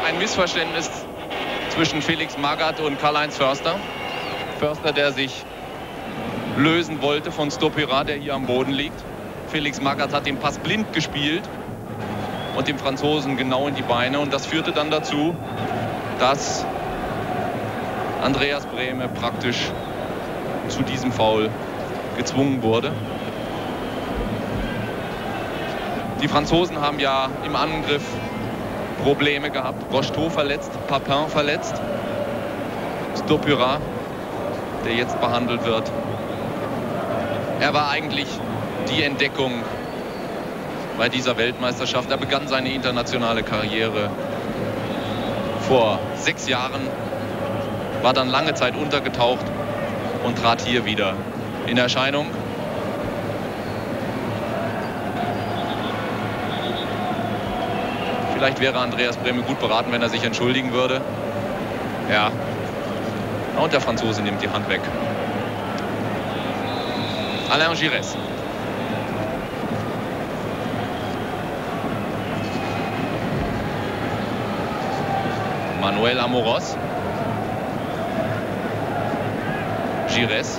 ein Missverständnis zwischen Felix Magath und Karl-Heinz Förster. Förster, der sich lösen wollte von Stopyra, der hier am Boden liegt. Felix Magath hat den Pass blind gespielt und dem Franzosen genau in die Beine. Und das führte dann dazu, dass Andreas Brehme praktisch zu diesem Foul gezwungen wurde. Die Franzosen haben ja im Angriff Probleme gehabt. Rocheteau verletzt, Papin verletzt. Stopyra, der jetzt behandelt wird. Er war eigentlich die Entdeckung bei dieser Weltmeisterschaft. Er begann seine internationale Karriere vor 6 Jahren, war dann lange Zeit untergetaucht und trat hier wieder in Erscheinung. Vielleicht wäre Andreas Brehme gut beraten, wenn er sich entschuldigen würde. Ja. Und der Franzose nimmt die Hand weg. Alain Giresse. Manuel Amoros. Giresse.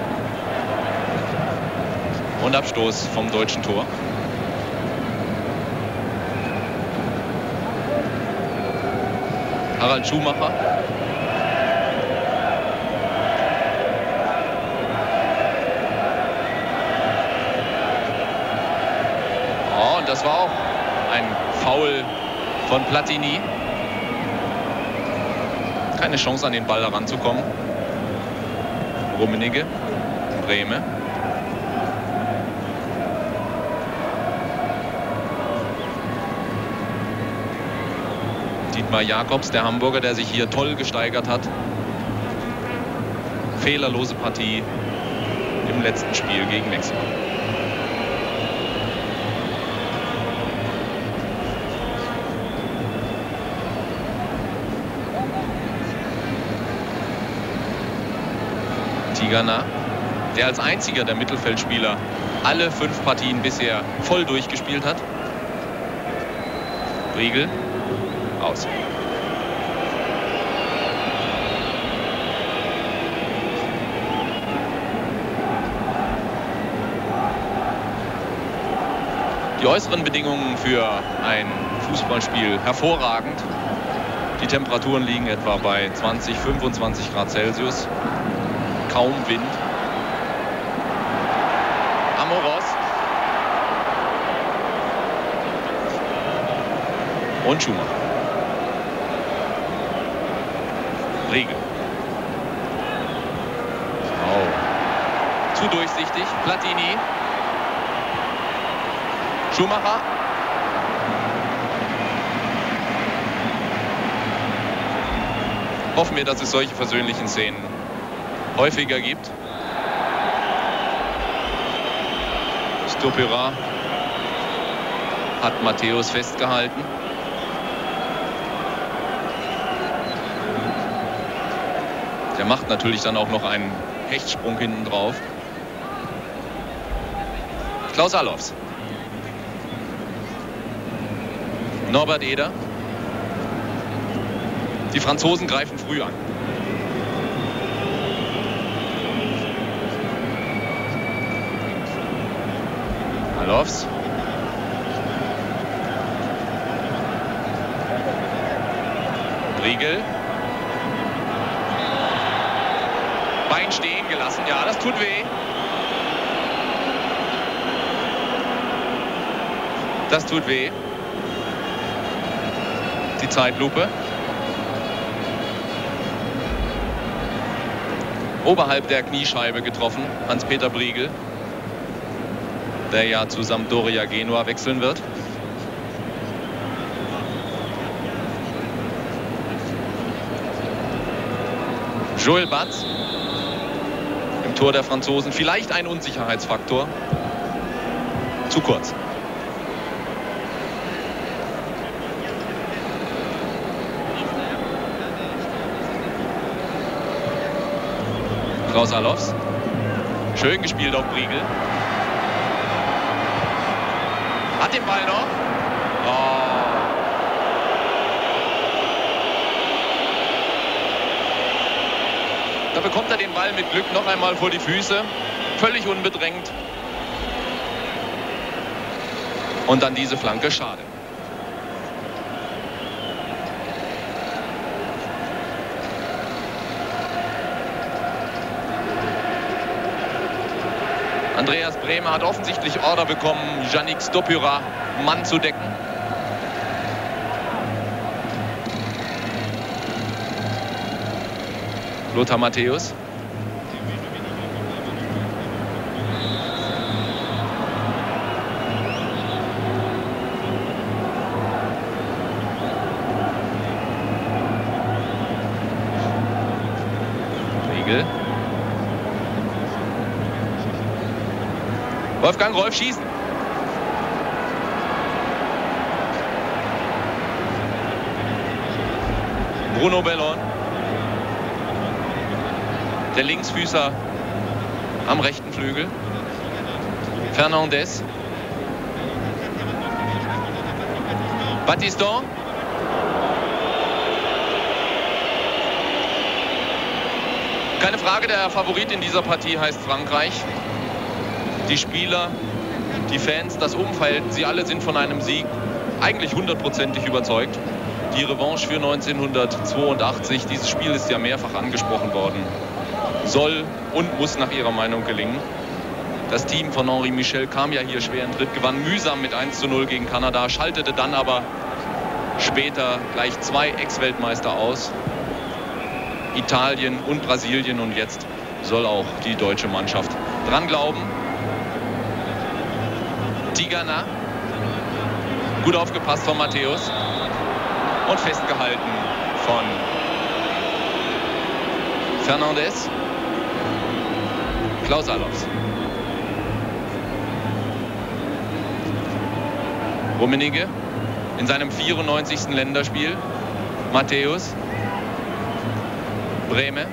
Und Abstoß vom deutschen Tor. Harald Schumacher. Oh, und das war auch ein Foul von Platini. Keine Chance, an den Ball heranzukommen. Rummenigge, Brehme. Dietmar Jakobs, der Hamburger, der sich hier toll gesteigert hat. Fehlerlose Partie im letzten Spiel gegen Mexiko. Tigana, der als einziger der Mittelfeldspieler alle 5 Partien bisher voll durchgespielt hat. Briegel. Aus. Die äußeren Bedingungen für ein Fußballspiel hervorragend. Die Temperaturen liegen etwa bei 20, 25 Grad Celsius. Kaum Wind. Amoros. Und Schumacher. Riegel. Oh. Zu durchsichtig. Platini. Schumacher. Hoffen wir, dass es solche versöhnlichen Szenen häufiger gibt. Stopyra hat Matthäus festgehalten. Der macht natürlich dann auch noch einen Hechtsprung hinten drauf. Klaus Allofs. Norbert Eder. Die Franzosen greifen früh an. Allofs. Briegel. Bein stehen gelassen. Ja, das tut weh. Das tut weh. Die Zeitlupe. Oberhalb der Kniescheibe getroffen. Hans-Peter Briegel, der ja zu Sampdoria Genua wechseln wird. Joel Batz im Tor der Franzosen. Vielleicht ein Unsicherheitsfaktor. Zu kurz. Klaus Allofs. Schön gespielt auf Briegel. Hat den Ball noch. Oh. Da bekommt er den Ball mit Glück noch einmal vor die Füße. Völlig unbedrängt. Und dann diese Flanke, schade. Andreas Brehme hat offensichtlich Order bekommen, Yannick Stopyra Mann zu decken. Lothar Matthäus. Riegel. Wolfgang Rolf schießen. Bruno Bellon. Der Linksfüßer am rechten Flügel. Fernandes. Battiston. Keine Frage, der Favorit in dieser Partie heißt Frankreich. Die Spieler, die Fans, das Umfeld, sie alle sind von einem Sieg eigentlich hundertprozentig überzeugt. Die Revanche für 1982, dieses Spiel ist ja mehrfach angesprochen worden, soll und muss nach ihrer Meinung gelingen. Das Team von Henri Michel kam ja hier schwer in Tritt, gewann mühsam mit 1:0 gegen Kanada, schaltete dann aber später gleich 2 Ex-Weltmeister aus. Italien und Brasilien, und jetzt soll auch die deutsche Mannschaft dran glauben. Tigana, gut aufgepasst von Matthäus und festgehalten von Fernandes. Klaus Allofs. Rummenigge in seinem 94. Länderspiel. Matthäus. Brehme.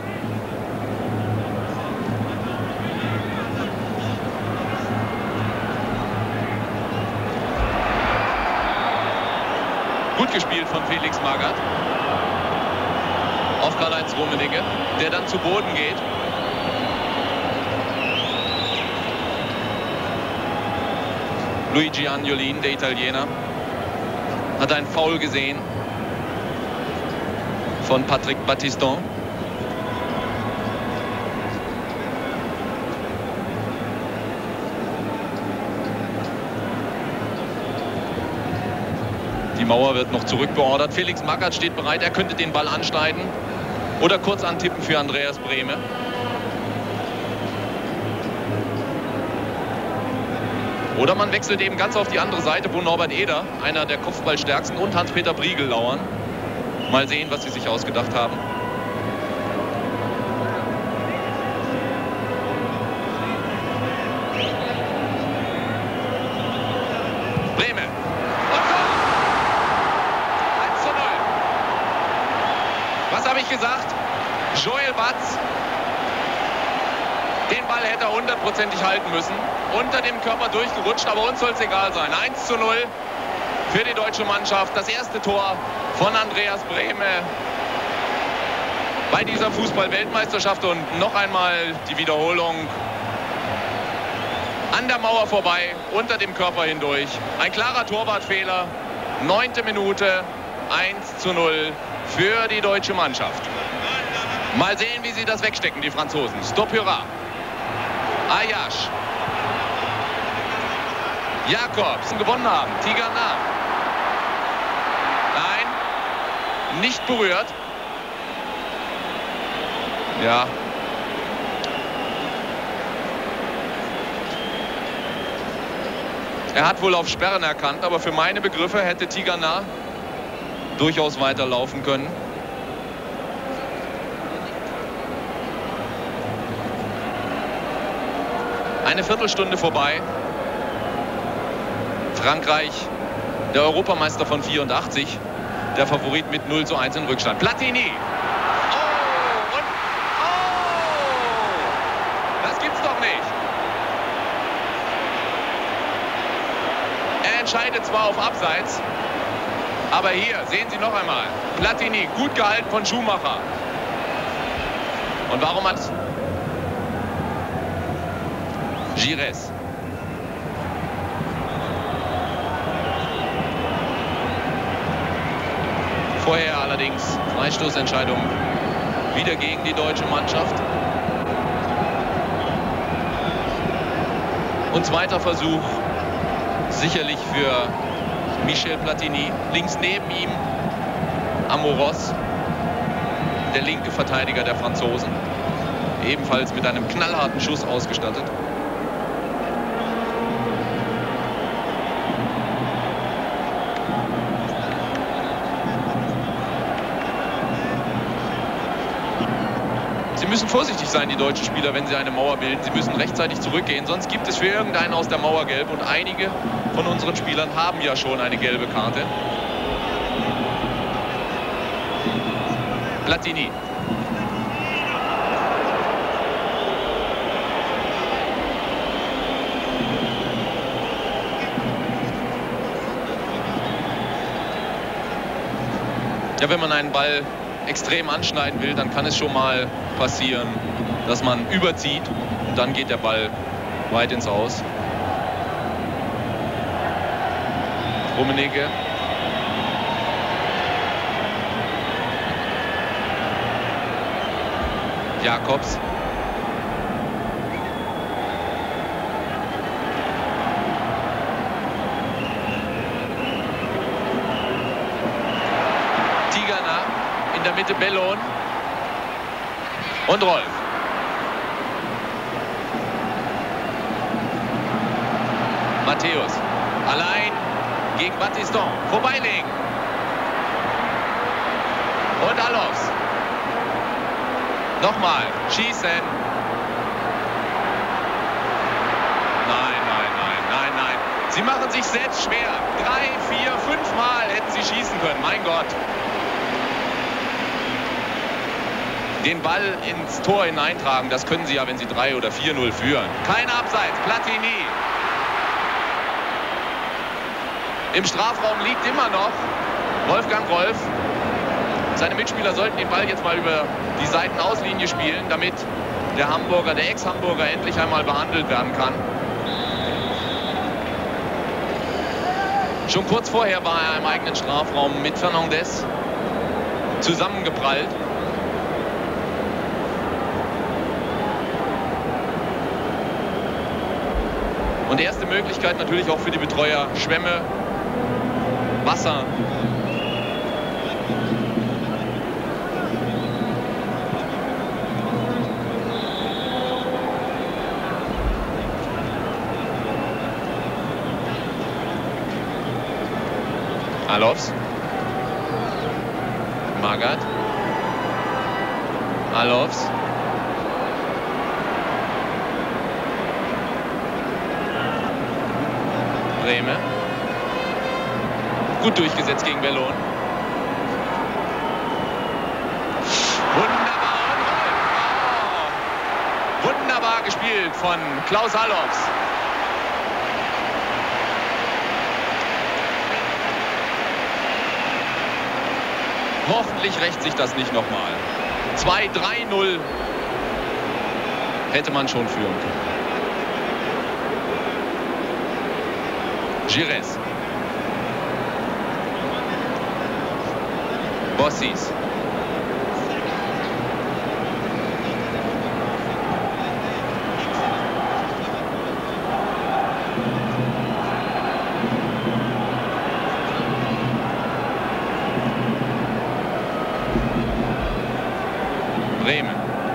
Gut gespielt von Felix Magath. Auf Karl-Heinz Rummenigge, der dann zu Boden geht. Luigi Agnolin, der Italiener, hat ein Foul gesehen von Patrick Battiston. Die Mauer wird noch zurückbeordert. Felix Magath steht bereit. Er könnte den Ball anschneiden oder kurz antippen für Andreas Brehme. Oder man wechselt eben ganz auf die andere Seite, wo Norbert Eder, einer der Kopfballstärksten, und Hans-Peter Briegel lauern. Mal sehen, was sie sich ausgedacht haben. Brehme. Und Tor! 1:0. Was habe ich gesagt? Joel Batz. Den Ball hätte er hundertprozentig halten müssen. Unter dem Körper durchgerutscht, aber uns soll es egal sein. 1:0 für die deutsche Mannschaft. Das erste Tor von Andreas Brehme bei dieser Fußball-Weltmeisterschaft. Und noch einmal die Wiederholung. An der Mauer vorbei, unter dem Körper hindurch. Ein klarer Torwartfehler. 9. Minute, 1:0 für die deutsche Mannschaft. Mal sehen, wie sie das wegstecken, die Franzosen. Stopyra. Ayash. Jakobs gewonnen haben. Tigana. Nein, nicht berührt. Ja. Er hat wohl auf Sperren erkannt, aber für meine Begriffe hätte Tigana durchaus weiterlaufen können. Eine Viertelstunde vorbei. Frankreich, der Europameister von 84, der Favorit mit 0:1 in Rückstand. Platini. Oh, und oh, das gibt's doch nicht. Er entscheidet zwar auf Abseits, aber hier sehen Sie noch einmal. Platini, gut gehalten von Schumacher. Und warum hat Giresse vorher allerdings Freistoßentscheidung wieder gegen die deutsche Mannschaft. Und zweiter Versuch sicherlich für Michel Platini. Links neben ihm Amoros, der linke Verteidiger der Franzosen, ebenfalls mit einem knallharten Schuss ausgestattet. Sie müssen vorsichtig sein, die deutschen Spieler, wenn sie eine Mauer bilden. Sie müssen rechtzeitig zurückgehen, sonst gibt es für irgendeinen aus der Mauer gelb. Und einige von unseren Spielern haben ja schon eine gelbe Karte. Platini. Ja, wenn man einen Ball extrem anschneiden will, dann kann es schon mal passieren, dass man überzieht und dann geht der Ball weit ins Aus. Rummenigge. Jakobs. Tigana in der Mitte, Bellon und Rolf. Matthäus allein gegen Battiston, vorbeilegen und Alofs. Nochmal schießen. Nein, nein, nein, nein, nein. Sie machen sich selbst schwer. 3, 4, 5 Mal hätten sie schießen können. Mein Gott. Den Ball ins Tor hineintragen, das können sie ja, wenn sie 3 oder 4-0 führen. Kein Abseits. Platini. Im Strafraum liegt immer noch Wolfgang Rolf. Seine Mitspieler sollten den Ball jetzt mal über die Seitenauslinie spielen, damit der Hamburger, der Ex-Hamburger, endlich einmal behandelt werden kann. Schon kurz vorher war er im eigenen Strafraum mit Fernandes zusammengeprallt. Und erste Möglichkeit natürlich auch für die Betreuer: Schwämme, Wasser. Alofs. Magath. Alofs. Brehme. Gut durchgesetzt gegen Bellon. Wunderbar. Oh. Wunderbar gespielt von Klaus Alofs. Hoffentlich rächt sich das nicht nochmal. 2-3-0 hätte man schon führen können. Giresse. Bossis. Brehme.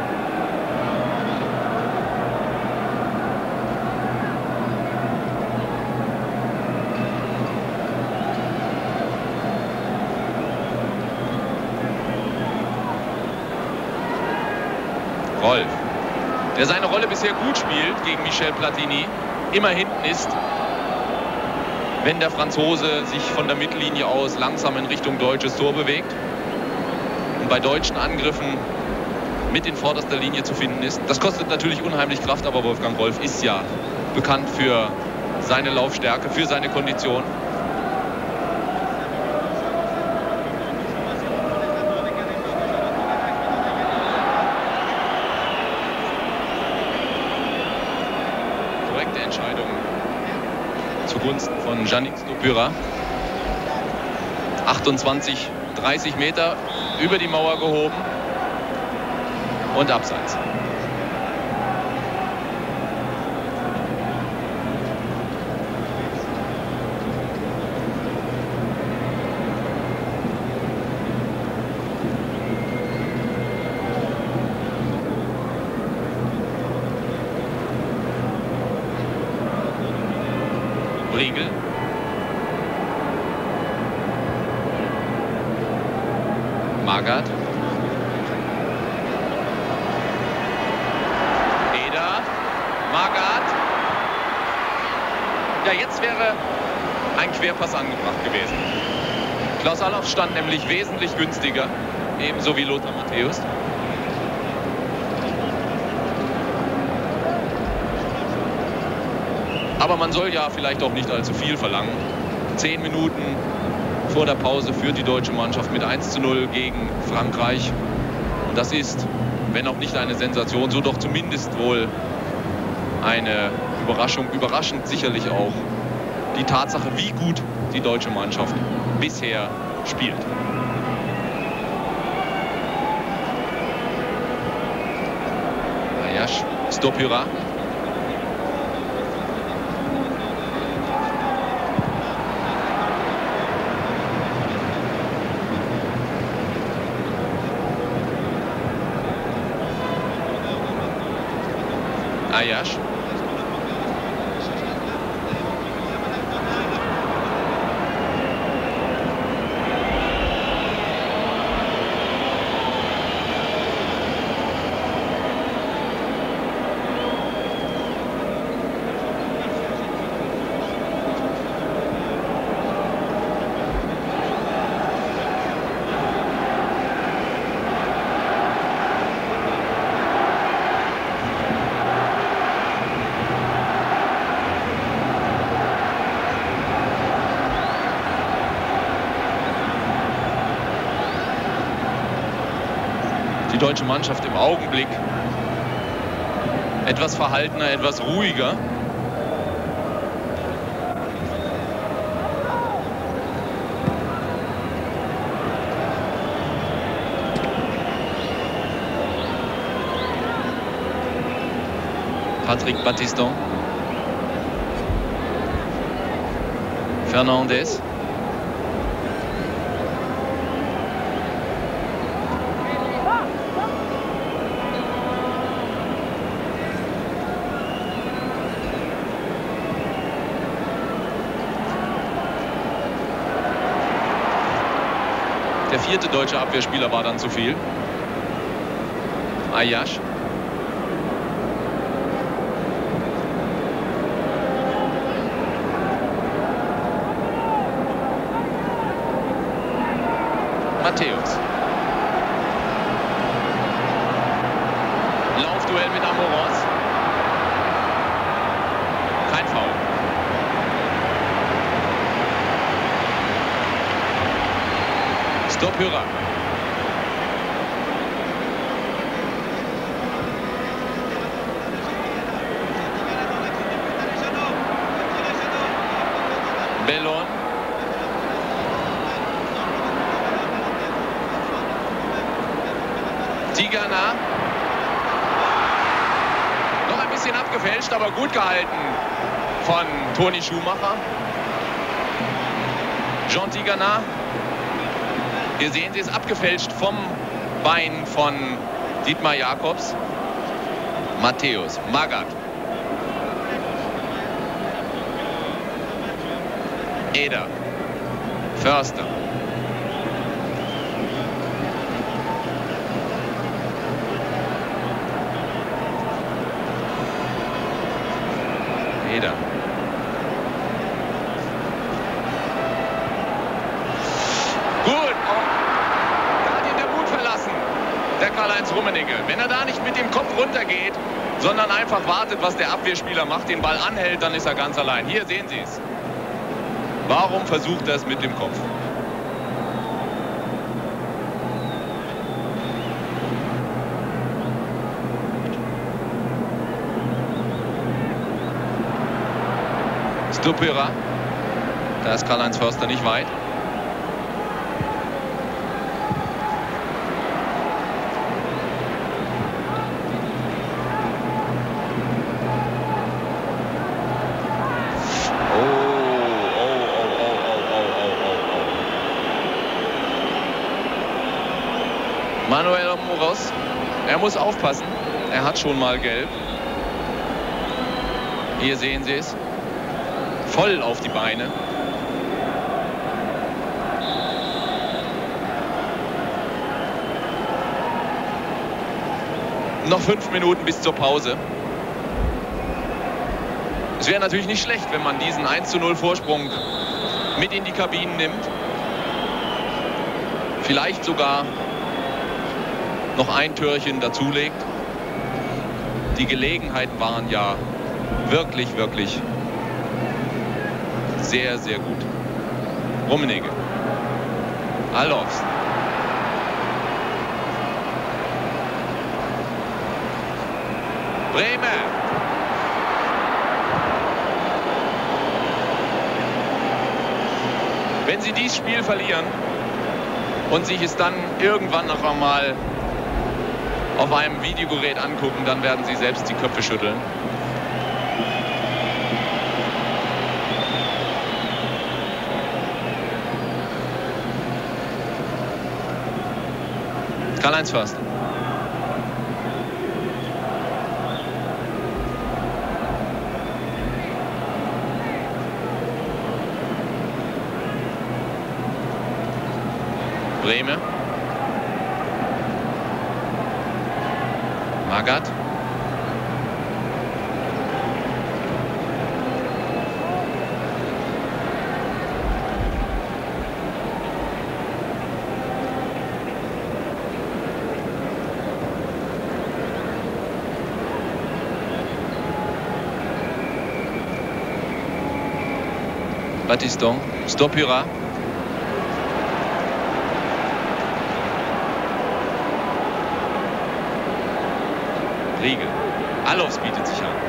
Rolf, der seine Rolle bisher gut spielt gegen Michel Platini, immer hinten ist, wenn der Franzose sich von der Mittellinie aus langsam in Richtung deutsches Tor bewegt und bei deutschen Angriffen mit in vorderster Linie zu finden ist. Das kostet natürlich unheimlich Kraft, aber Wolfgang Rolf ist ja bekannt für seine Laufstärke, für seine Kondition. korrekte Entscheidung zugunsten von Yannick Stopyra. 28, 30 Meter über die Mauer gehoben und abseits. Riegel. Magath. Eder. Magath. Ja, jetzt wäre ein Querpass angebracht gewesen. Klaus Allofs stand nämlich wesentlich günstiger, ebenso wie Lothar Matthäus. Aber man soll ja vielleicht auch nicht allzu viel verlangen. 10 Minuten vor der Pause führt die deutsche Mannschaft mit 1:0 gegen Frankreich. Und das ist, wenn auch nicht eine Sensation, so doch zumindest wohl eine Überraschung. Überraschend sicherlich auch die Tatsache, wie gut die deutsche Mannschaft bisher spielt. Ajax, Stopyra. Ajax. Die deutsche Mannschaft im Augenblick etwas verhaltener, etwas ruhiger. Patrick Battiston. Fernandes. Der vierte deutsche Abwehrspieler war dann zu viel. Ajax. Matthäus. Laufduell mit Amoros. Kein Foul. Stopyra. Bellon. Tigana. Noch ein bisschen abgefälscht, aber gut gehalten von Toni Schumacher. Jean Tigana. Hier sehen Sie es, abgefälscht vom Bein von Dietmar Jakobs. Matthäus, Magath. Eder. Förster. Eder. Gut. Da hat ihn der Mut verlassen, der Karl-Heinz Rummenigge. Wenn er da nicht mit dem Kopf runtergeht, sondern einfach wartet, was der Abwehrspieler macht, den Ball anhält, dann ist er ganz allein. Hier sehen Sie es. Warum versucht er es mit dem Kopf? Stupyra. Da ist Karl-Heinz Förster nicht weit. Manuel Amoros, er muss aufpassen. Er hat schon mal gelb. Hier sehen Sie es. Voll auf die Beine. Noch 5 Minuten bis zur Pause. Es wäre natürlich nicht schlecht, wenn man diesen 1:0 Vorsprung mit in die Kabinen nimmt. Vielleicht sogar noch ein Türchen dazulegt. Die Gelegenheiten waren ja wirklich, wirklich sehr, sehr gut. Rummenigge. Alofs. Brehme. Wenn Sie dieses Spiel verlieren und sich es dann irgendwann noch einmal auf einem Videogerät angucken, dann werden Sie selbst die Köpfe schütteln. Karl-Heinz Förster. Brehme. Magath. Battiston. Stupyra. Riegel. Alofs bietet sich an.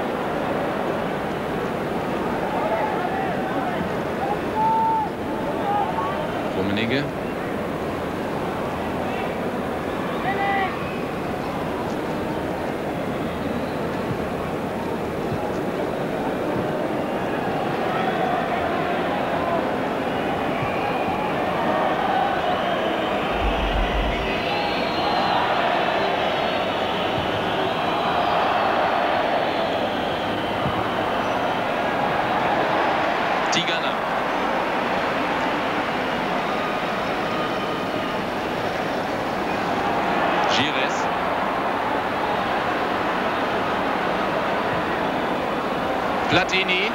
Rummenigge. Tigana. Gires. Platini.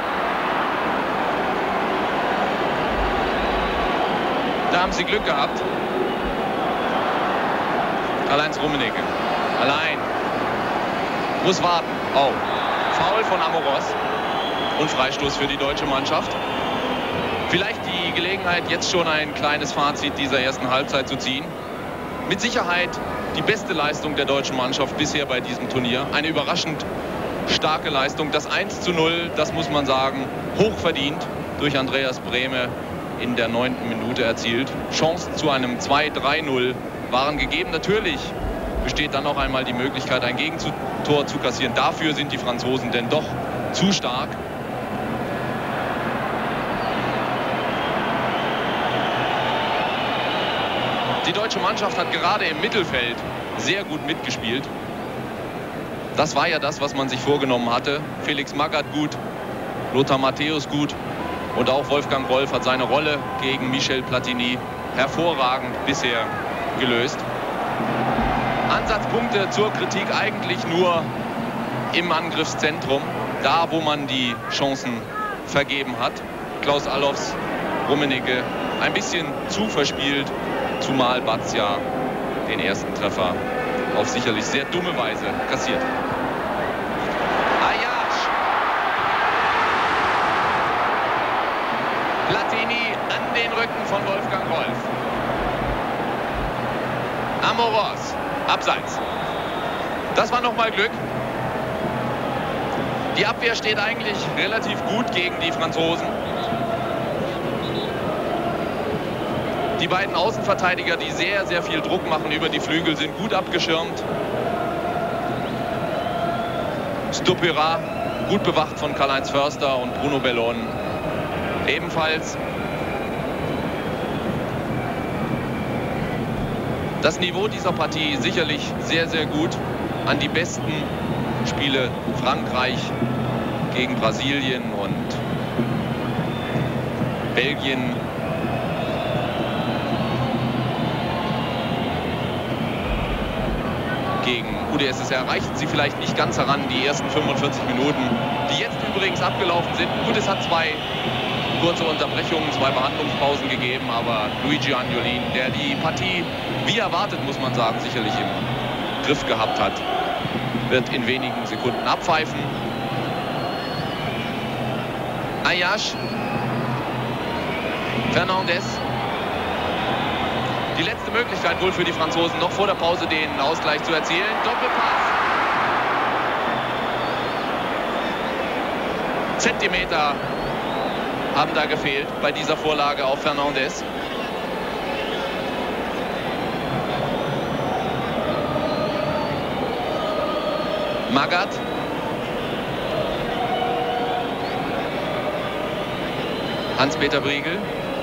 Da haben sie Glück gehabt. Karl-Heinz Rummenigge. Allein. Muss warten. Oh. Foul von Amoros. Und Freistoß für die deutsche Mannschaft. Vielleicht die Gelegenheit, jetzt schon ein kleines Fazit dieser ersten Halbzeit zu ziehen. Mit Sicherheit die beste Leistung der deutschen Mannschaft bisher bei diesem Turnier. Eine überraschend starke Leistung. Das 1:0, das muss man sagen, hochverdient durch Andreas Brehme in der 9. Minute erzielt. Chancen zu einem 2:3:0 waren gegeben. Natürlich besteht dann noch einmal die Möglichkeit, ein Gegentor zu kassieren. Dafür sind die Franzosen denn doch zu stark. Die deutsche Mannschaft hat gerade im Mittelfeld sehr gut mitgespielt. Das war ja das, was man sich vorgenommen hatte. Felix Magath gut, Lothar Matthäus gut und auch Wolfgang Rolf hat seine Rolle gegen Michel Platini hervorragend bisher gelöst. Ansatzpunkte zur Kritik eigentlich nur im Angriffszentrum, da wo man die Chancen vergeben hat. Klaus Allofs, Rummenigge ein bisschen zu verspielt, zumal Batz ja den ersten Treffer auf sicherlich sehr dumme Weise kassiert. Ayash. Platini an den Rücken von Wolfgang Rolf. Amoros. Abseits. Das war noch mal Glück. Die Abwehr steht eigentlich relativ gut gegen die Franzosen. Die beiden Außenverteidiger, die sehr, sehr viel Druck machen über die Flügel, sind gut abgeschirmt. Stupyra gut bewacht von Karl-Heinz Förster und Bruno Bellon ebenfalls. Das Niveau dieser Partie sicherlich sehr, sehr gut. An die besten Spiele Frankreich gegen Brasilien und Belgien. Gegen UdSSR reichten sie vielleicht nicht ganz heran, die ersten 45 Minuten, die jetzt übrigens abgelaufen sind. Gut, es hat 2 kurze Unterbrechungen, 2 Behandlungspausen gegeben, aber Luigi Agnolin, der die Partie, wie erwartet, muss man sagen, sicherlich im Griff gehabt hat, wird in wenigen Sekunden abpfeifen. Ayash, Fernandes. Die letzte Möglichkeit wohl für die Franzosen, noch vor der Pause den Ausgleich zu erzielen. Doppelpass. Zentimeter haben da gefehlt bei dieser Vorlage auf Fernandes. Magath. Hans-Peter Briegel.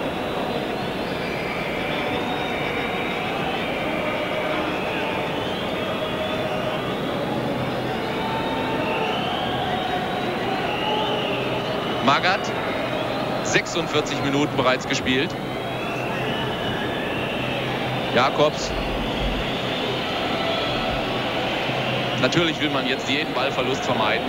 Magath, 46 Minuten bereits gespielt. Jakobs. Natürlich will man jetzt jeden Ballverlust vermeiden.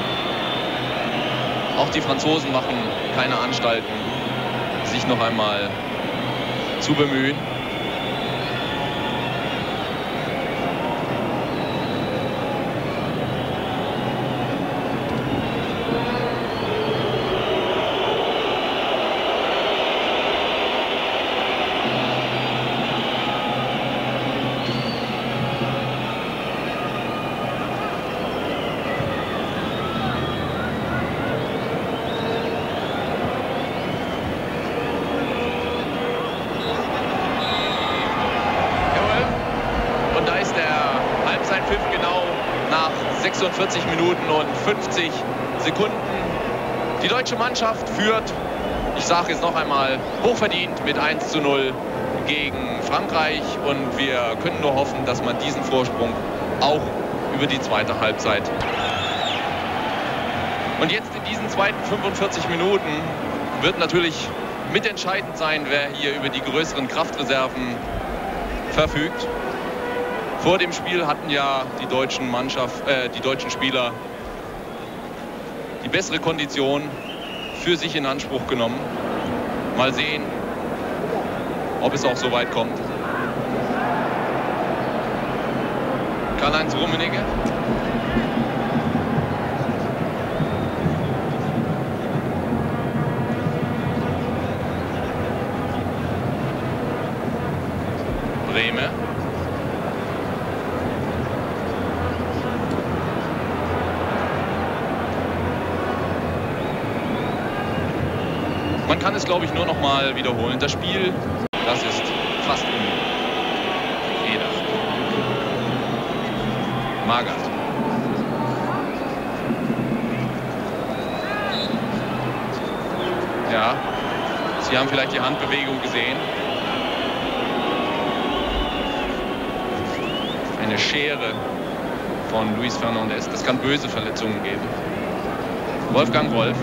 Auch die Franzosen machen keine Anstalten, sich noch einmal zu bemühen. Halbzeitpfiff genau nach 46 Minuten und 50 Sekunden. Die deutsche Mannschaft führt, ich sage jetzt noch einmal, hochverdient mit 1:0 gegen Frankreich. Und wir können nur hoffen, dass man diesen Vorsprung auch über die zweite Halbzeit. Und jetzt in diesen zweiten 45 Minuten wird natürlich mitentscheidend sein, wer hier über die größeren Kraftreserven verfügt. Vor dem Spiel hatten ja die deutschen Spieler die bessere Kondition für sich in Anspruch genommen. Mal sehen, ob es auch so weit kommt. Karl-Heinz Rummenigge. Brehme. Man kann es, glaube ich, nur noch mal wiederholen. Das Spiel, das ist fast unfehlerhaft. Magath. Ja, Sie haben vielleicht die Handbewegung gesehen. Eine Schere von Luis Fernandes. Das kann böse Verletzungen geben. Wolfgang Wolf.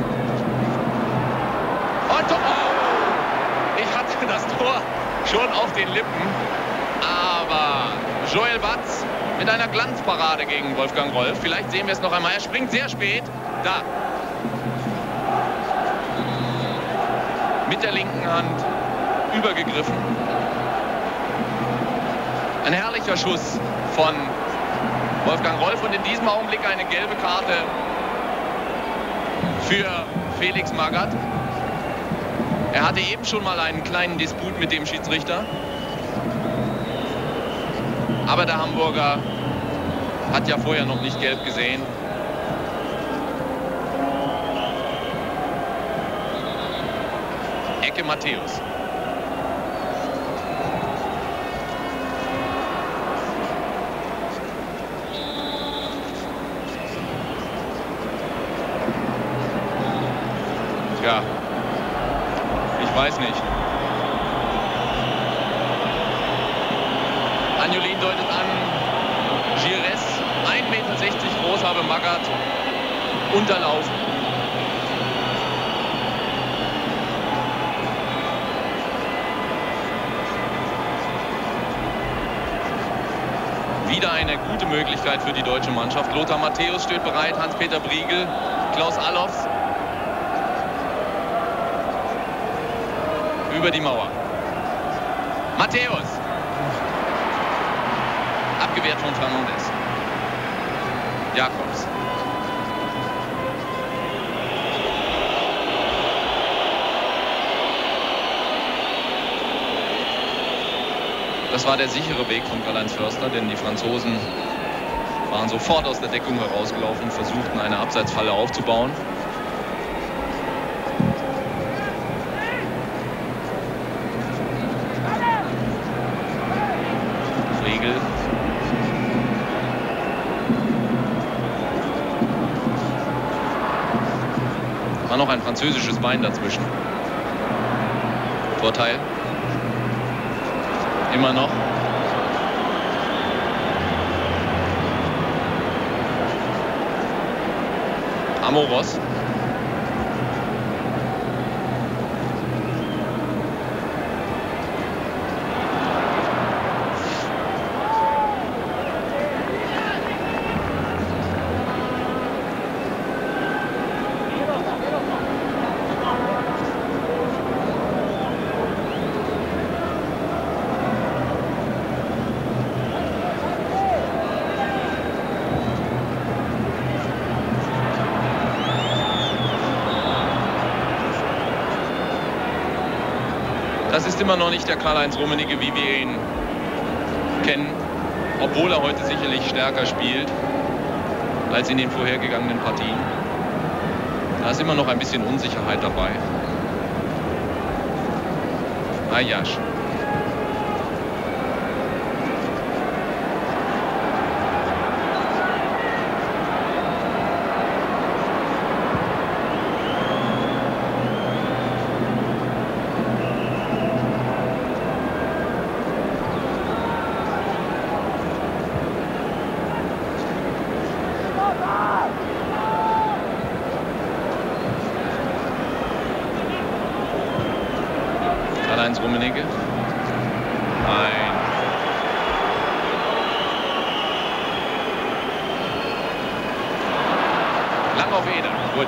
Und ich hatte das Tor schon auf den Lippen. Aber Joel Batz mit einer Glanzparade gegen Wolfgang Wolf. Vielleicht sehen wir es noch einmal. Er springt sehr spät. Da. Mit der linken Hand übergegriffen. Ein herrlicher Schuss von Wolfgang Wolf. Und in diesem Augenblick eine gelbe Karte für Felix Magath. Er hatte eben schon mal einen kleinen Disput mit dem Schiedsrichter. Aber der Hamburger hat ja vorher noch nicht gelb gesehen. Ecke Matthäus. Ja, ich weiß nicht. Anjolin deutet an, Giresse, 1,60 Meter groß, habe Magath unterlaufen. Wieder eine gute Möglichkeit für die deutsche Mannschaft. Lothar Matthäus steht bereit, Hans-Peter Briegel, Klaus Allofs. Über die Mauer. Matthäus. Abgewehrt von Fernandes. Jakobs. Das war der sichere Weg von Karl-Heinz Förster, denn die Franzosen waren sofort aus der Deckung herausgelaufen und versuchten, eine Abseitsfalle aufzubauen. Friegel. War noch ein französisches Bein dazwischen. Vorteil. Immer noch. Amoros. Das ist immer noch nicht der Karl-Heinz Rummenigge, wie wir ihn kennen, obwohl er heute sicherlich stärker spielt als in den vorhergegangenen Partien. Da ist immer noch ein bisschen Unsicherheit dabei. Ajasch. Karl-Heinz Rummenigge. Nein. Lang auf Eder. Gut.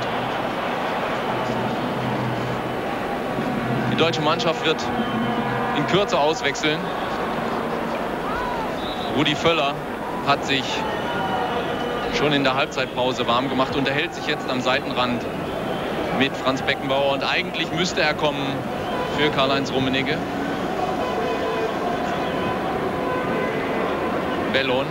Die deutsche Mannschaft wird in Kürze auswechseln. Rudi Völler hat sich schon in der Halbzeitpause warm gemacht, unterhält sich jetzt am Seitenrand mit Franz Beckenbauer und eigentlich müsste er kommen für Karl-Heinz Rummenigge. Bellon.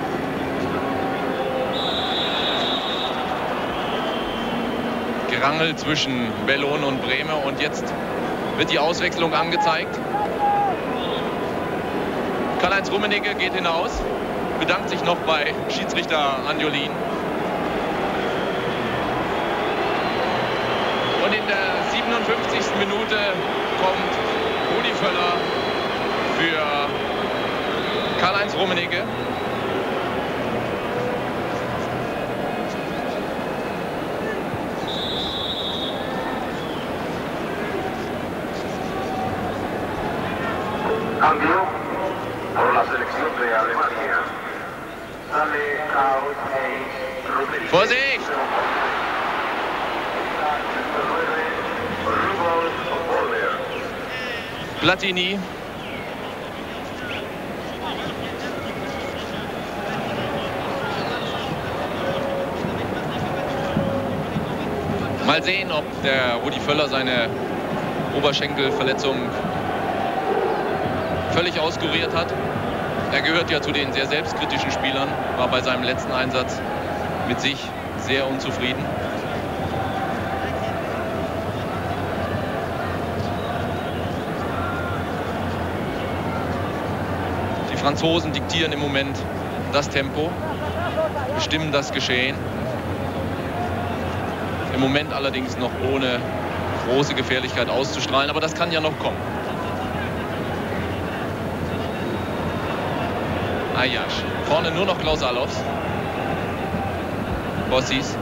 Gerangel zwischen Bellon und Bremer und jetzt wird die Auswechslung angezeigt. Karl-Heinz Rummenigge geht hinaus, bedankt sich noch bei Schiedsrichter Anjolin. Und in der 57. Minute kommt Rudi Völler für Karl-Heinz Rummenigge. Cambio por la selección de Alemania. Sale Karl-Heinz Rummenigge. Vorsicht! Platini. Mal sehen, ob der Rudi Völler seine Oberschenkelverletzung völlig auskuriert hat. Er gehört ja zu den sehr selbstkritischen Spielern, war bei seinem letzten Einsatz mit sich sehr unzufrieden. Franzosen diktieren im Moment das Tempo, bestimmen das Geschehen. Im Moment allerdings noch ohne große Gefährlichkeit auszustrahlen, aber das kann ja noch kommen. Ayash. Vorne nur noch Klaus Allofs. Bossis.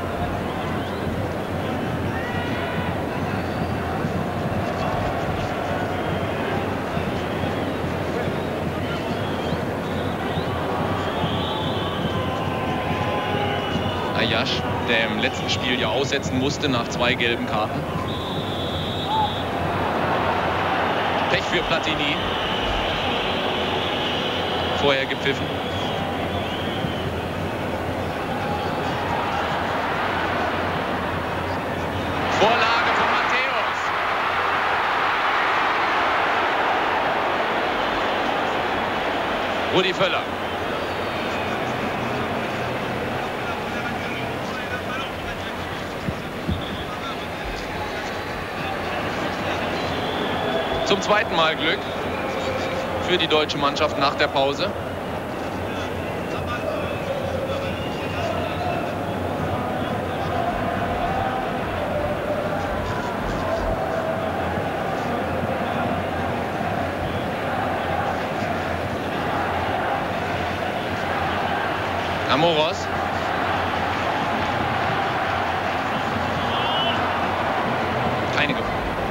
Ayash, der im letzten Spiel ja aussetzen musste nach 2 gelben Karten. Pech für Platini. Vorher gepfiffen. Vorlage von Matthäus. Rudi Völler. Zum zweiten Mal Glück für die deutsche Mannschaft nach der Pause. Amoros. Keine Gefahr.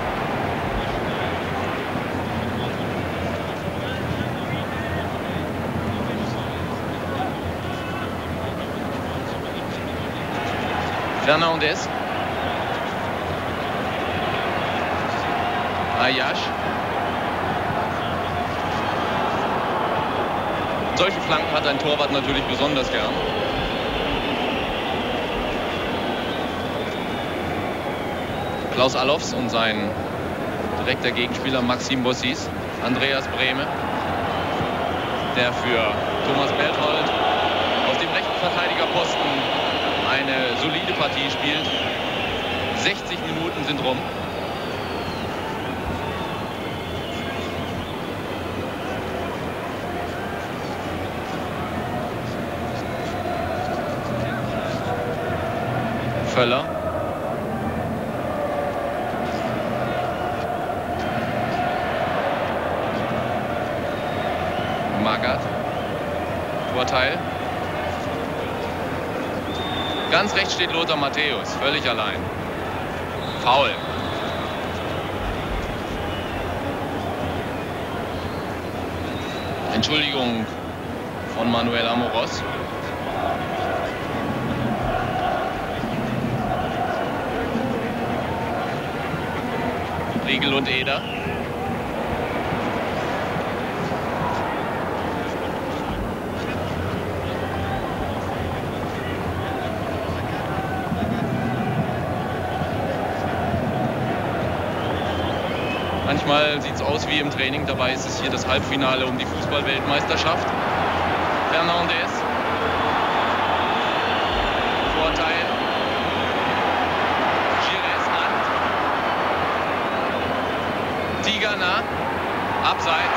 Fernandes. Ayash. Solche Flanken hat ein Torwart natürlich besonders gern. Klaus Allofs und sein direkter Gegenspieler Maxim Bossis. Andreas Brehme, der für Thomas Berthold auf dem rechten Verteidigerposten eine solide Partie spielt. 60 Minuten sind rum. Völler. Magath. Vorteil. Ganz rechts steht Lothar Matthäus, völlig allein. Foul. Entschuldigung von Manuel Amoros. Riegel und Eder. Manchmal sieht es aus wie im Training, dabei ist es hier das Halbfinale um die Fußball-Weltmeisterschaft. Fernandes. Vorteil. Gires Hand. Tigana. Abseits.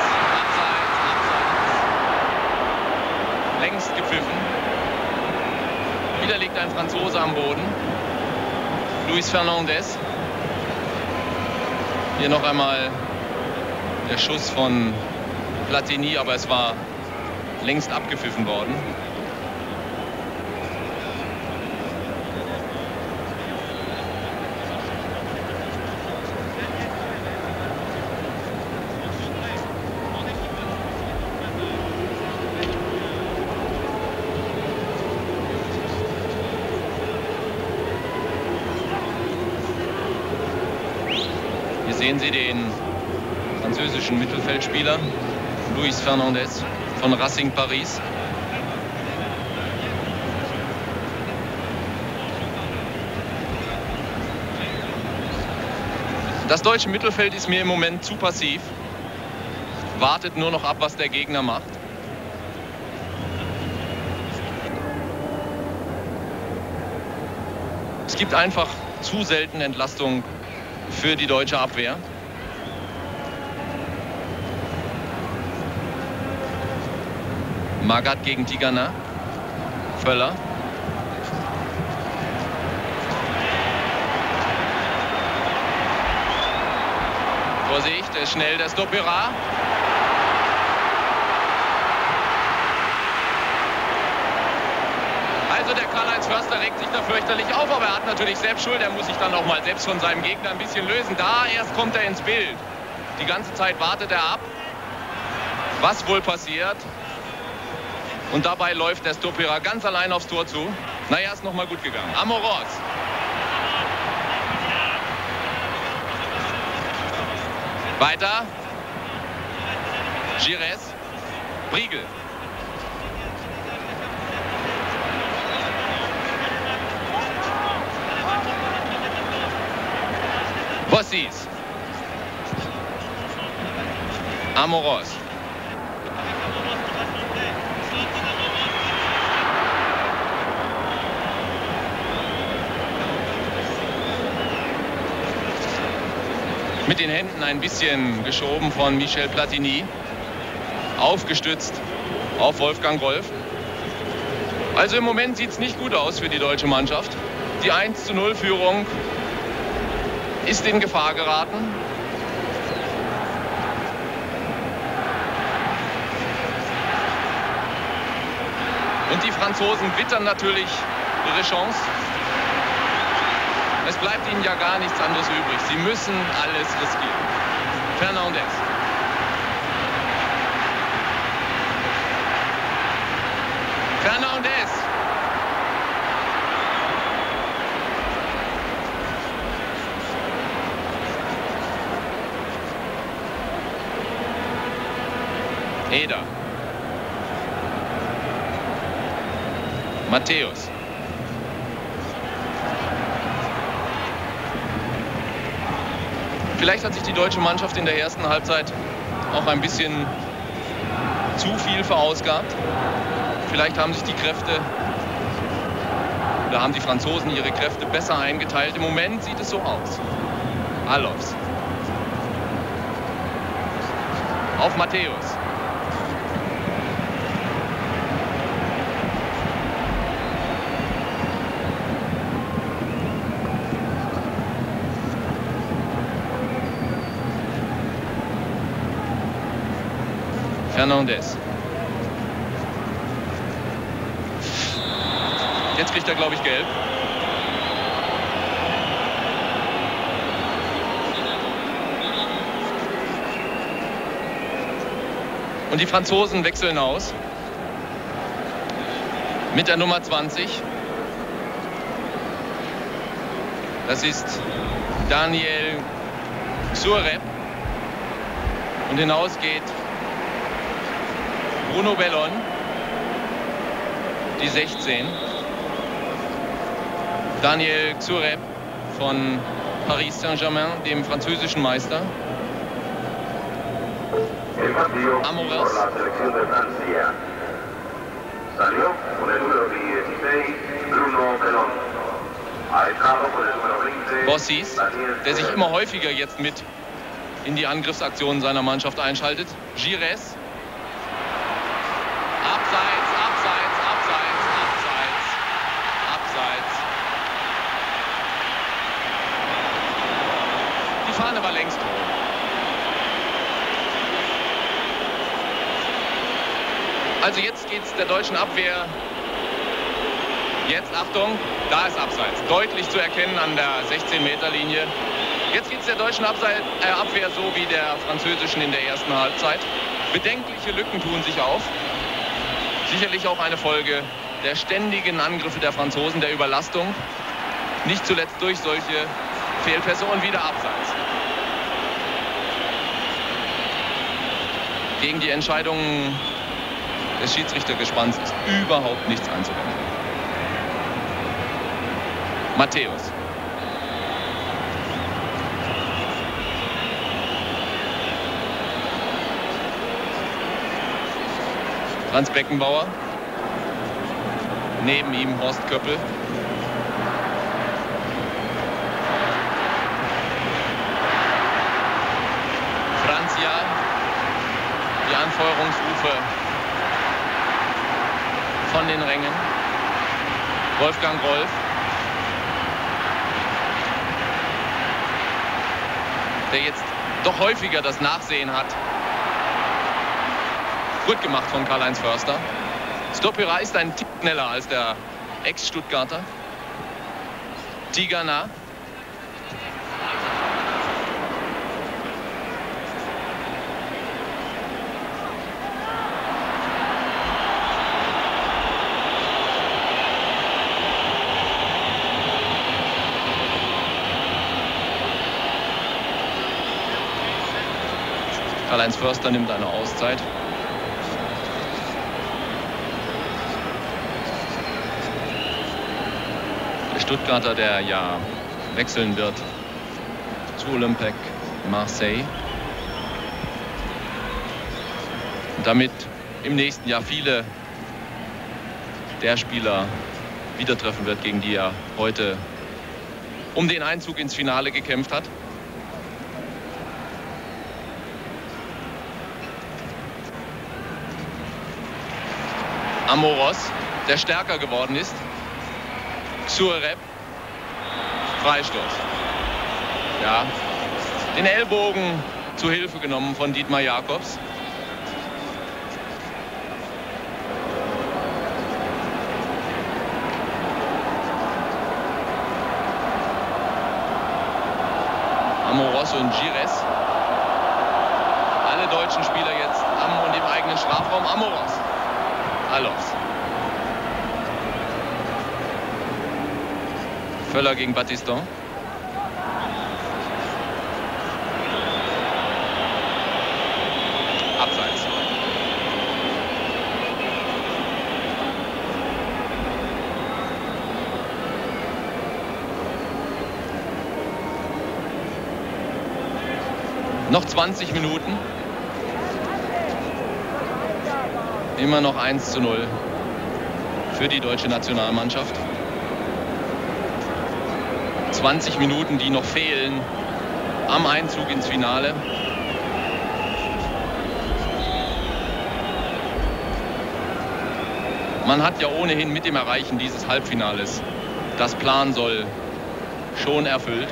Längst gepfiffen. Wieder liegt ein Franzose am Boden. Luis Fernandes. Hier noch einmal der Schuss von Platini, aber es war längst abgepfiffen worden. Sehen Sie den französischen Mittelfeldspieler Luis Fernandes von Racing Paris. Das deutsche Mittelfeld ist mir im Moment zu passiv. Wartet nur noch ab, was der Gegner macht. Es gibt einfach zu selten Entlastung für die deutsche Abwehr. Magath gegen Tigana. Völler. Vorsicht, der ist schnell, der Stopera. Also der Karl-Heinz Förster regt sich da fürchterlich auf, aber er hat natürlich selbst Schuld. Er muss sich dann auch mal selbst von seinem Gegner ein bisschen lösen. Da erst kommt er ins Bild. Die ganze Zeit wartet er ab, was wohl passiert. Und dabei läuft der Stopera ganz allein aufs Tor zu. Naja, ist nochmal gut gegangen. Amoros. Weiter. Gires. Briegel. Bossis. Amoros. Mit den Händen ein bisschen geschoben von Michel Platini. Aufgestützt auf Wolfgang Rolf. Also im Moment sieht es nicht gut aus für die deutsche Mannschaft. Die 1:0-Führung ist in Gefahr geraten. Und die Franzosen wittern natürlich ihre Chance. Es bleibt ihnen ja gar nichts anderes übrig. Sie müssen alles riskieren. Fernandes. Fernandes. Eder. Matthäus. Vielleicht hat sich die deutsche Mannschaft in der ersten Halbzeit auch ein bisschen zu viel verausgabt. Vielleicht haben sich die Kräfte oder haben die Franzosen ihre Kräfte besser eingeteilt. Im Moment sieht es so aus. Alofs. Auf Matthäus. Fernandes. Jetzt kriegt er, glaube ich, gelb. Und die Franzosen wechseln aus. Mit der Nummer 20. Das ist Daniel Xurep. Und hinaus geht Bruno Bellon, die 16. Daniel Xurep von Paris Saint-Germain, dem französischen Meister. Amoros. Bossis, der sich immer häufiger jetzt mit in die Angriffsaktionen seiner Mannschaft einschaltet. Gires. Abseits, abseits, abseits, abseits, abseits. Die Fahne war längst hoch. Also jetzt geht es der deutschen Abwehr. Jetzt, Achtung, da ist Abseits. Deutlich zu erkennen an der 16-Meter-Linie. Jetzt geht es der deutschen Abwehr so wie der französischen in der ersten Halbzeit. Bedenkliche Lücken tun sich auf. Sicherlich auch eine Folge der ständigen Angriffe der Franzosen, der Überlastung. Nicht zuletzt durch solche Fehlpässe und wieder Abseits. Gegen die Entscheidungen des Schiedsrichtergespanns ist überhaupt nichts einzuwenden. Matthäus. Franz Beckenbauer. Neben ihm Horst Köppel. Franzia. Die Anfeuerungsrufe von den Rängen. Wolfgang Rolf. Der jetzt doch häufiger das Nachsehen hat. Gut gemacht von Karl-Heinz Förster. Stopyra ist ein Tick schneller als der Ex-Stuttgarter. Tigana. Karl-Heinz Förster nimmt eine Auszeit. Der Stuttgarter, der ja wechseln wird zu Olympique Marseille. Und damit im nächsten Jahr viele der Spieler wieder treffen wird, gegen die er heute um den Einzug ins Finale gekämpft hat. Amoros, der stärker geworden ist. Xuereb. Freistoß. Ja. Den Ellbogen zu Hilfe genommen von Dietmar Jakobs. Amoros und Gires. Alle deutschen Spieler jetzt am und im eigenen Strafraum. Amoros. Alofs. Völler gegen Battiston. Abseits. Noch 20 Minuten. Immer noch 1:0 für die deutsche Nationalmannschaft. 20 Minuten, die noch fehlen am Einzug ins Finale. Man hat ja ohnehin mit dem Erreichen dieses Halbfinales das Plan soll schon erfüllt.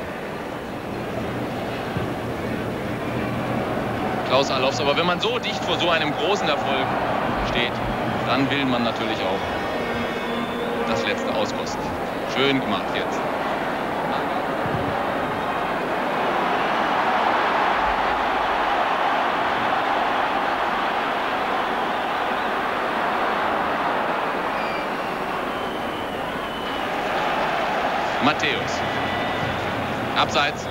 Klaus Allofs, aber wenn man so dicht vor so einem großen Erfolg steht, dann will man natürlich auch das Letzte auskosten. Schön gemacht jetzt. Matthäus. Abseits.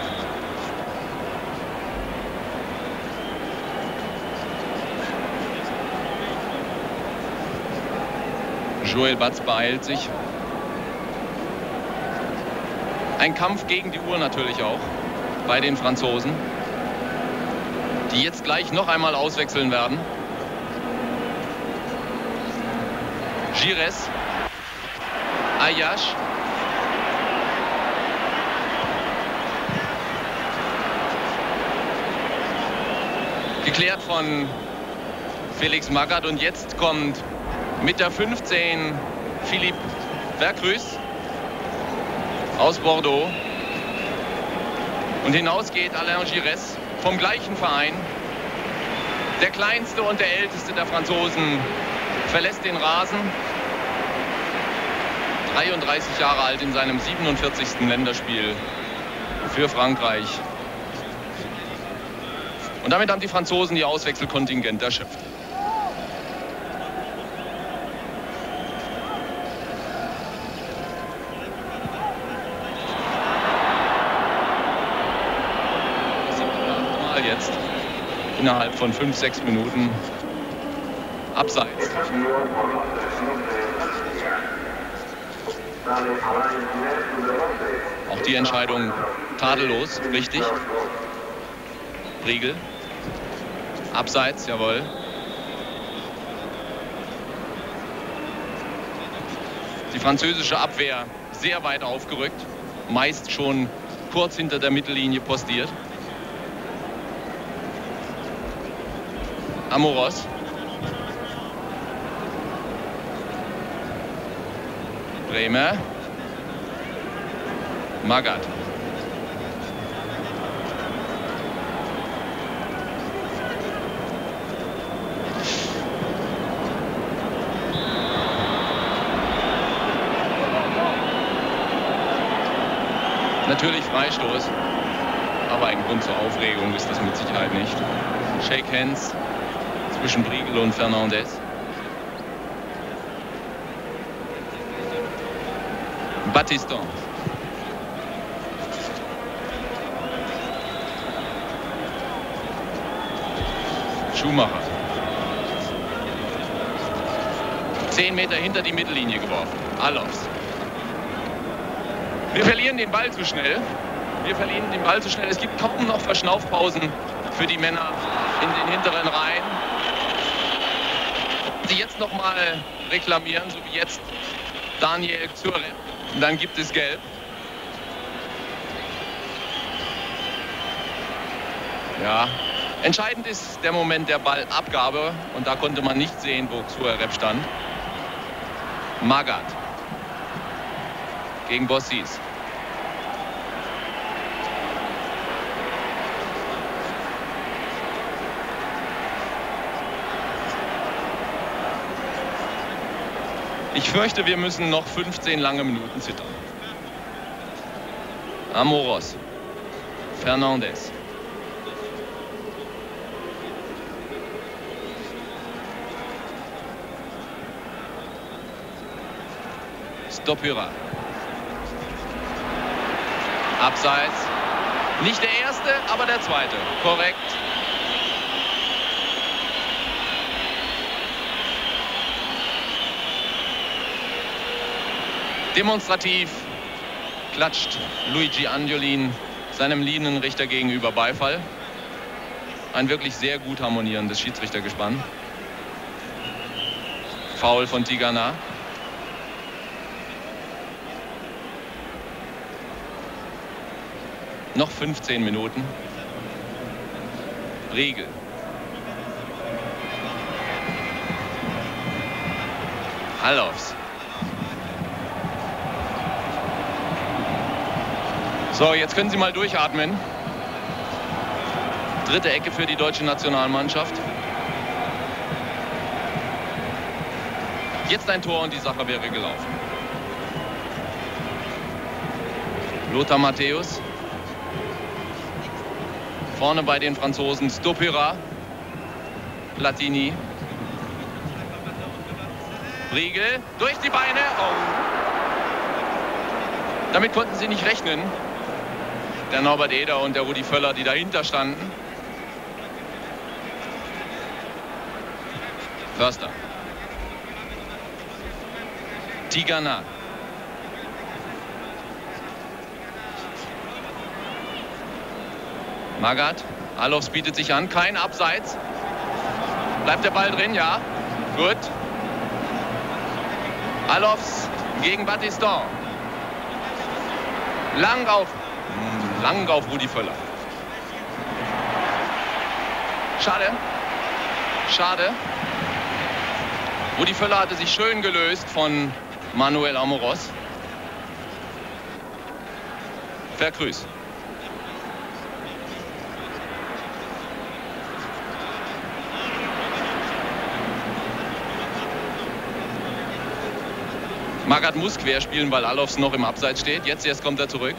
Joel Batz beeilt sich. Ein Kampf gegen die Uhr natürlich auch bei den Franzosen, die jetzt gleich noch einmal auswechseln werden. Gires. Ayash. Geklärt von Felix Magath und jetzt kommt mit der 15 Philippe Vercruysse aus Bordeaux. Und hinaus geht Alain Giresse vom gleichen Verein. Der kleinste und der älteste der Franzosen verlässt den Rasen. 33 Jahre alt in seinem 47. Länderspiel für Frankreich. Und damit haben die Franzosen ihr Auswechselkontingent erschöpft. Jetzt innerhalb von 5-6 Minuten abseits. Auch die Entscheidung tadellos, richtig. Riegel. Abseits, jawohl. Die französische Abwehr sehr weit aufgerückt, meist schon kurz hinter der Mittellinie postiert. Bremer. Magath. Natürlich Freistoß, aber ein Grund zur Aufregung ist das mit Sicherheit nicht. Shake Hands zwischen Briegel und Fernandes. Battiston. Schumacher. 10 Meter hinter die Mittellinie geworfen. Alofs. Wir verlieren den Ball zu schnell. Es gibt kaum noch Verschnaufpausen für die Männer in den hinteren Reihen. Die jetzt noch mal reklamieren, so wie jetzt Daniel Zürich. Dann gibt es Gelb. Ja, entscheidend ist der Moment der Ballabgabe. Und da konnte man nicht sehen, wo Zürich stand. Magath gegen Bossis. Ich fürchte, wir müssen noch 15 lange Minuten zittern. Amoros. Fernandes. Stopyra. Abseits. Nicht der erste, aber der zweite. Korrekt. Demonstrativ klatscht Luigi Angiolin seinem Linienrichter gegenüber Beifall. Ein wirklich sehr gut harmonierendes Schiedsrichtergespann. Foul von Tigana. Noch 15 Minuten. Briegel. Alofs. So, jetzt können Sie mal durchatmen. Dritte Ecke für die deutsche Nationalmannschaft. Jetzt ein Tor und die Sache wäre gelaufen. Lothar Matthäus. Vorne bei den Franzosen Stopyra. Platini. Briegel durch die Beine. Oh. Damit konnten sie nicht rechnen. Der Norbert Eder und der Rudi Völler, die dahinter standen. Förster. Tigana. Magath. Alofs bietet sich an. Kein Abseits. Bleibt der Ball drin? Ja. Gut. Alofs gegen Battiston. Lang auf Rudi Völler. Schade. Rudi Völler hatte sich schön gelöst von Manuel Amoros. Verkrüß. Magath muss querspielen, weil Alofs noch im Abseits steht. Jetzt erst kommt er zurück.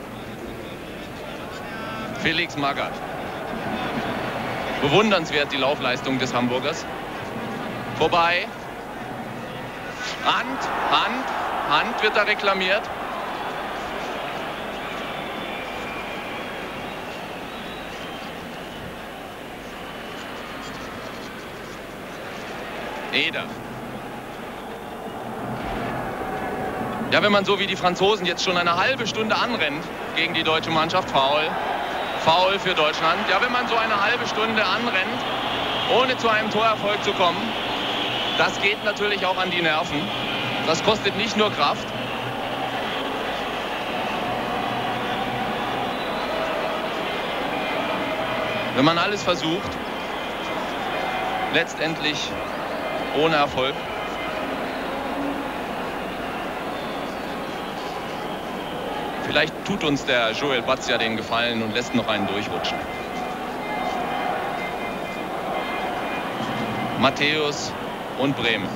Felix Magath. Bewundernswert die Laufleistung des Hamburgers. Vorbei. Hand wird da reklamiert. Eder. Ja, wenn man so wie die Franzosen jetzt schon eine halbe Stunde anrennt gegen die deutsche Mannschaft, Foul für Deutschland. Ja, wenn man so eine halbe Stunde anrennt, ohne zu einem Torerfolg zu kommen, das geht natürlich auch an die Nerven. Das kostet nicht nur Kraft. Wenn man alles versucht, letztendlich ohne Erfolg. Vielleicht tut uns der Joel Batz ja den Gefallen und lässt noch einen durchrutschen. Matthäus und Brehme.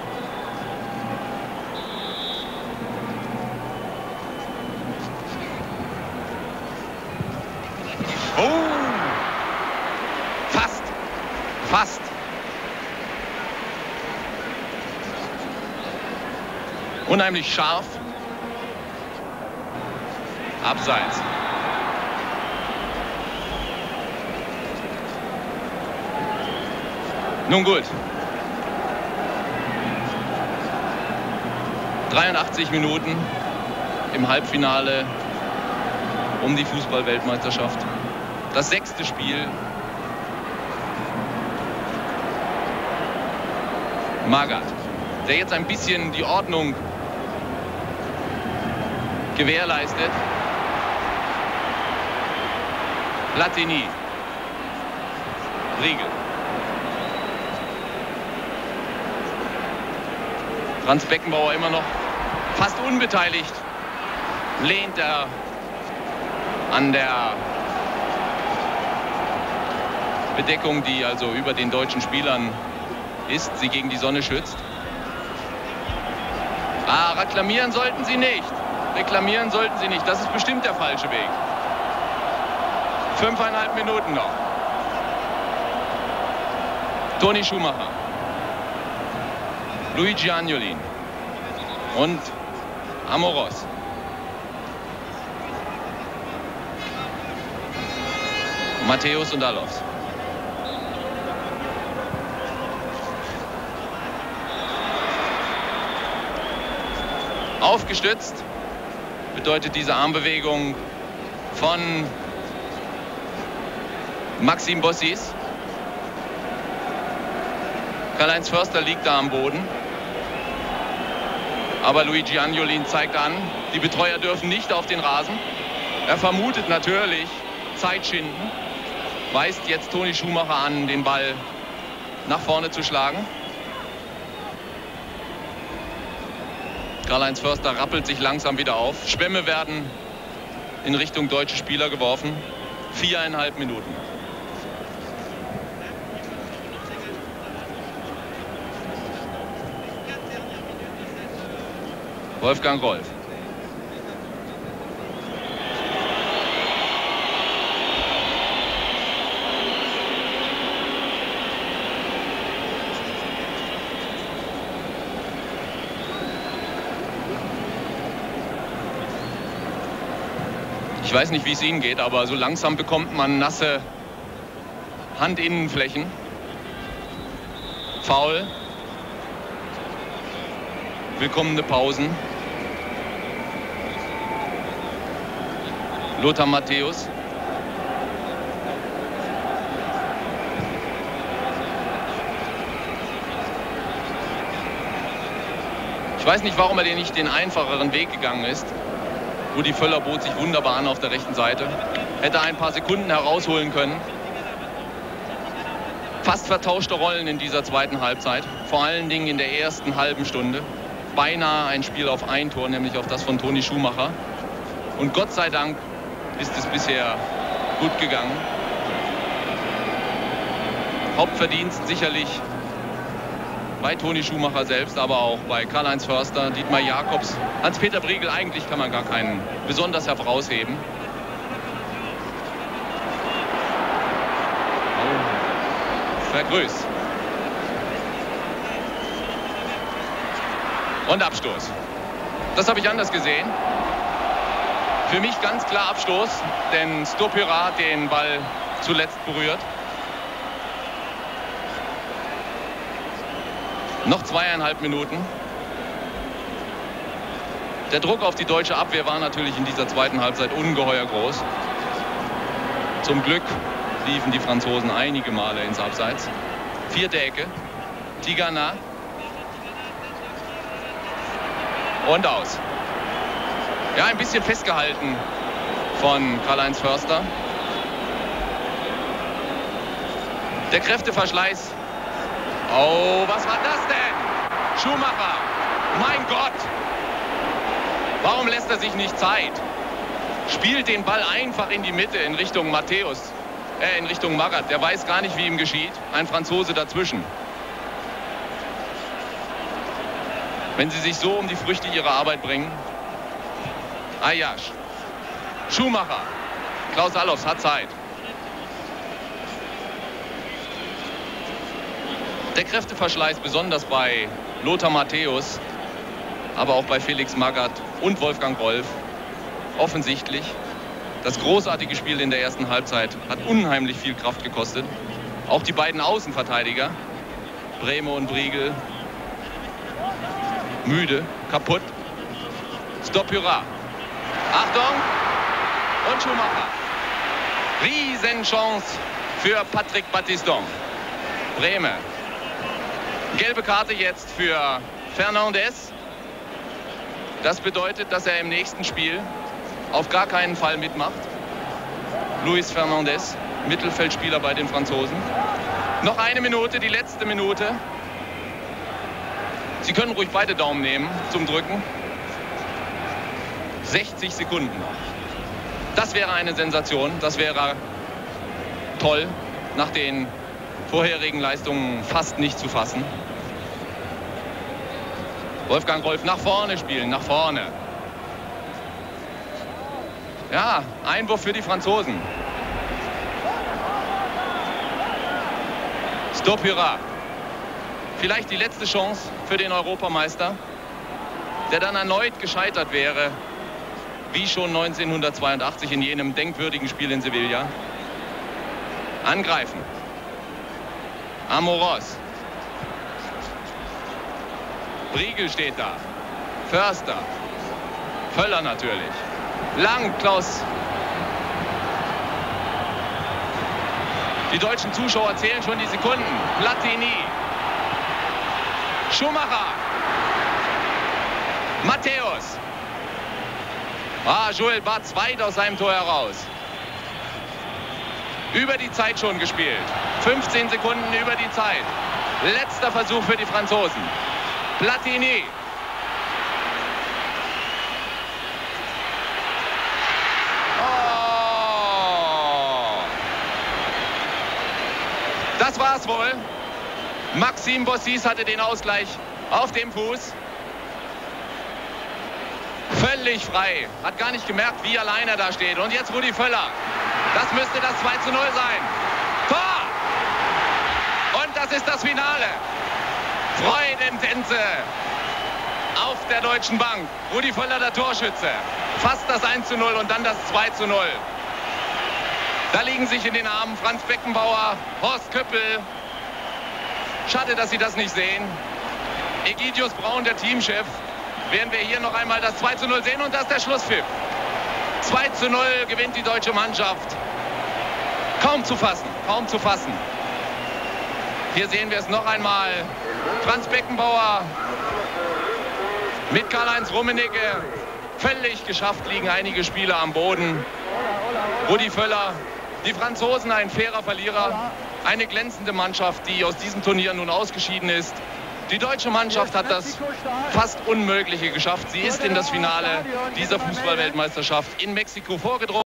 Oh! Fast. Unheimlich scharf. Abseits. Nun gut. 83 Minuten im Halbfinale um die Fußball-Weltmeisterschaft. Das 6. Spiel. Magath, der jetzt ein bisschen die Ordnung gewährleistet. Platini. Riegel. Franz Beckenbauer immer noch fast unbeteiligt. Lehnt er an der Bedeckung, die also über den deutschen Spielern ist, sie gegen die Sonne schützt. Reklamieren sollten sie nicht. Reklamieren sollten sie nicht. Das ist bestimmt der falsche Weg. 5,5 Minuten noch. Toni Schumacher. Luigi Agnolin. Und Amoros. Matthäus und Alofs. Aufgestützt bedeutet diese Armbewegung von Maxim Bossis. Karl-Heinz Förster liegt da am Boden. Aber Luigi Agnolin zeigt an, die Betreuer dürfen nicht auf den Rasen. Er vermutet natürlich Zeitschinden. Weist jetzt Toni Schumacher an, den Ball nach vorne zu schlagen. Karl-Heinz Förster rappelt sich langsam wieder auf. Schwämme werden in Richtung deutsche Spieler geworfen. 4,5 Minuten. Wolfgang Rolf. Ich weiß nicht, wie es Ihnen geht, aber so langsam bekommt man nasse Handinnenflächen. Foul. Willkommene Pausen. Lothar Matthäus. Ich weiß nicht, warum er nicht den einfacheren Weg gegangen ist. Rudi Völler bot sich wunderbar an auf der rechten Seite. Hätte ein paar Sekunden herausholen können. Fast vertauschte Rollen in dieser zweiten Halbzeit. Vor allen Dingen in der ersten halben Stunde. Beinahe ein Spiel auf ein Tor, nämlich auf das von Toni Schumacher. Und Gott sei Dank ist es bisher gut gegangen. Hauptverdienst sicherlich bei Toni Schumacher selbst, aber auch bei Karl-Heinz Förster, Dietmar Jakobs, Hans-Peter Briegel. Eigentlich kann man gar keinen besonders herausheben. Vergrüß. Und Abstoß. Das habe ich anders gesehen. Für mich ganz klar Abstoß, denn Stopyra hat den Ball zuletzt berührt. Noch 2,5 Minuten. Der Druck auf die deutsche Abwehr war natürlich in dieser zweiten Halbzeit ungeheuer groß. Zum Glück liefen die Franzosen einige Male ins Abseits. 4. Ecke. Tigana. Und aus. Ja, ein bisschen festgehalten von Karl-Heinz Förster. Der Kräfteverschleiß. Oh, was war das denn? Schumacher. Mein Gott. Warum lässt er sich nicht Zeit? spielt den Ball einfach in die Mitte in Richtung Matthäus, in Richtung Magath. Der weiß gar nicht, wie ihm geschieht. Ein Franzose dazwischen. Wenn sie sich so um die Früchte ihrer Arbeit bringen. Ayash. Schumacher. Klaus Allofs hat Zeit. Der Kräfteverschleiß besonders bei Lothar Matthäus, aber auch bei Felix Magath und Wolfgang Rolf offensichtlich. Das großartige Spiel in der ersten Halbzeit hat unheimlich viel Kraft gekostet. Auch die beiden Außenverteidiger, Brehme und Briegel, müde, kaputt. Stopura. Achtung! Und Schumacher. Riesenchance für Patrick Battiston. Brehme. Gelbe Karte jetzt für Fernandes. Das bedeutet, dass er im nächsten Spiel auf gar keinen Fall mitmacht. Luis Fernandes, Mittelfeldspieler bei den Franzosen. Noch eine Minute, die letzte Minute. Sie können ruhig beide Daumen nehmen zum Drücken. 60 Sekunden noch. Das wäre eine Sensation, das wäre toll, nach den vorherigen Leistungen fast nicht zu fassen. Wolfgang Rolf nach vorne spielen, nach vorne. Ja, Einwurf für die Franzosen. Stopura. Vielleicht die letzte Chance für den Europameister, der dann erneut gescheitert wäre, wie schon 1982 in jenem denkwürdigen Spiel in Sevilla. Angreifen. Amoros. Briegel steht da. Förster. Völler natürlich. Lang, Klaus. Die deutschen Zuschauer zählen schon die Sekunden. Platini. Schumacher. Matthäus. Joel Batz weit aus seinem Tor heraus. Über die Zeit schon gespielt. 15 Sekunden über die Zeit. Letzter Versuch für die Franzosen. Platini. Oh. Das war's wohl. Maxime Bossis hatte den Ausgleich auf dem Fuß. Völlig frei. Hat gar nicht gemerkt, wie allein er da steht. Und jetzt Rudi Völler. Das müsste das 2:0 sein. Tor! Und das ist das Finale. Freudentänze auf der Deutschen Bank. Rudi Völler, der Torschütze. Fast das 1:0 und dann das 2:0. Da liegen sich in den Armen Franz Beckenbauer, Horst Köppel. Schade, dass Sie das nicht sehen. Egidius Braun, der Teamchef. Werden wir hier noch einmal das 2:0 sehen und das ist der Schlusspfiff. 2:0 gewinnt die deutsche Mannschaft. Kaum zu fassen, kaum zu fassen. Hier sehen wir es noch einmal. Franz Beckenbauer mit Karl-Heinz Rummenigge. Völlig geschafft liegen einige Spieler am Boden. Rudi Völler, die Franzosen ein fairer Verlierer. Eine glänzende Mannschaft, die aus diesem Turnier nun ausgeschieden ist. Die deutsche Mannschaft hat das fast Unmögliche geschafft. Sie ist in das Finale dieser Fußball-Weltmeisterschaft in Mexiko vorgedrungen.